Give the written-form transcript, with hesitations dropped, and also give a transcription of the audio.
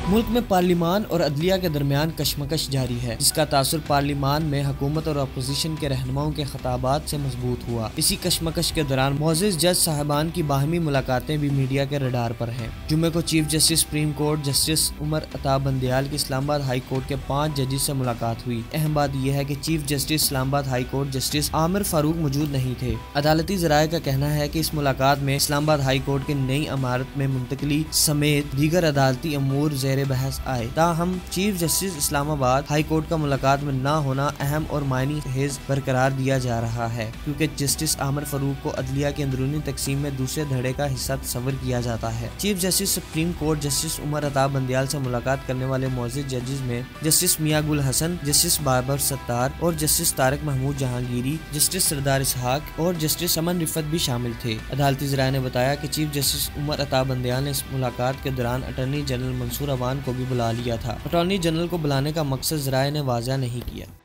ملک میں پارلیمان اور عدلیہ کے درمیان کشمکش جاری ہے، جس کا تاثر پارلیمان میں حکومت اور اپوزیشن کے رہنماؤں کے خطابات سے مضبوط ہوا۔ اسی کشمکش کے دوران معزز جج صاحبان کی باہمی ملاقاتیں بھی میڈیا کے رڈار پر ہیں۔ جمعے کو chief justice supreme court justice Umar Ata Bandial کی اسلام آباد ہائی کورٹ کے 5 ججز سے ملاقات ہوئی۔ اہم بات یہ ہے کہ chief justice Islamabad high court justice Aamir Farooq موجود نہیں تھے۔ عدالتی ذرائع کا کہنا ہے کہ اس ملاقات میں اسلام آباد ہائی کورٹ کی نئی عمارت میں منتقلی سمیت دیگر عدالتی امور زیر بحث آئے۔ تاہم chief justice Islamabad high court کا ملاقات میں نہ ہونا اہم اور معنی خیز برقرار دیا جا رہا ہے، کیونکہ جسٹس عامر فاروق کو عدلیہ کی اندرونی تقسیم میں دوسرے دھڑے کا حصہ تصور کیا جاتا ہے۔ Chief justice supreme court justice Umar Ata Bandial سے ملاقات کرنے والے معزز ججز میں جسٹس میاں گل حسن، جسٹس بابر ستار اور جسٹس طارق محمود جہانگیری، جسٹس سردار اسحاق اور جسٹس امن رفت بھی شامل تھے۔ عدالتی ذرائع نے بتایا کہ چیف جسٹس عمر عطا بندیال نے اس ملاقات کے دوران اٹارنی جنرل منصور عوان کو بھی بلا لیا تھا۔ اٹارنی جنرل کو بلانے کا مقصد ذرائع نے واضح نہیں کیا۔